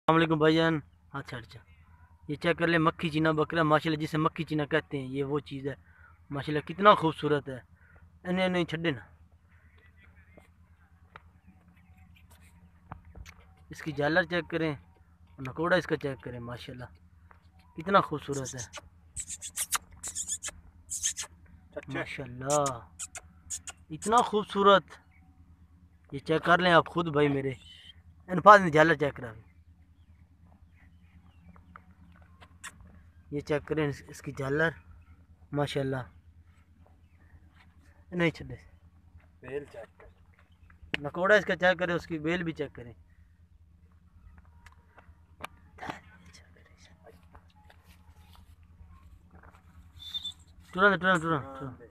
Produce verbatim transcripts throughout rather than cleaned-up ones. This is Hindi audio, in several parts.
अस्सलामुअलैकुम भाईजान। अच्छा अच्छा, ये चेक कर ले, मक्खी चीना बकरा माशाल्लाह, जिसे मक्खी चीना कहते हैं, ये वो चीज़ है माशाल्लाह, कितना खूबसूरत है। इन्हें नहीं छड़े ना, इसकी झालर चेक करें, नकोड़ा इसका चेक करें, माशाल्लाह कितना खूबसूरत है माशाल्लाह, इतना खूबसूरत। ये चेक कर लें आप खुद भाई मेरे, अनफाज ने झालर चेक करा, ये चेक करें इस, इसकी झालर माशाल्लाह। नहीं छड़े, बेल चेक कर, नकोड़ा इसका चेक करें, उसकी बेल भी चेक करें। तुरंत तुरंत तुरंत तुरंत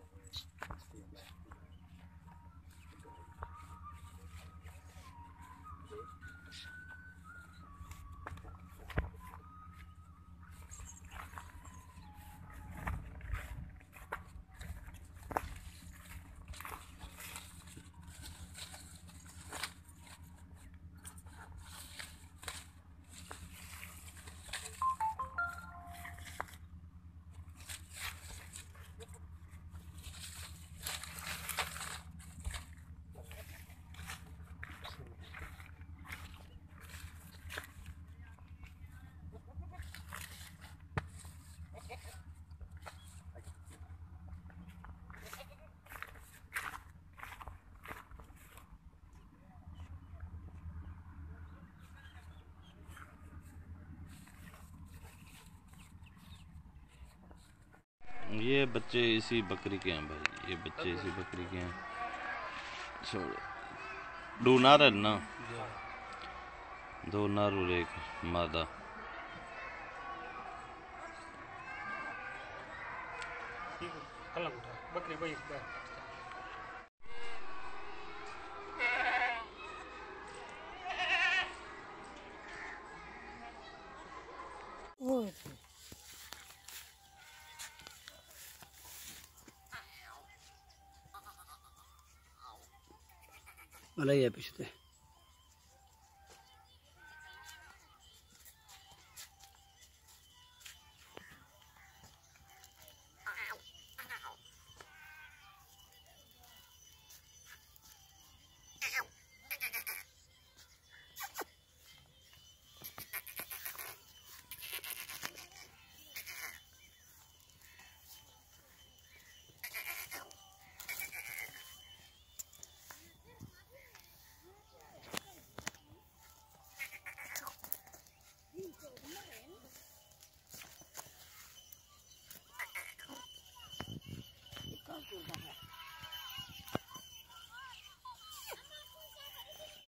ये बच्चे इसी बकरी के हैं भाई, ये बच्चे इसी बकरी के हैं। दो नार है ना, दो नार और एक मादा। बकरी भाई अलग है पिछले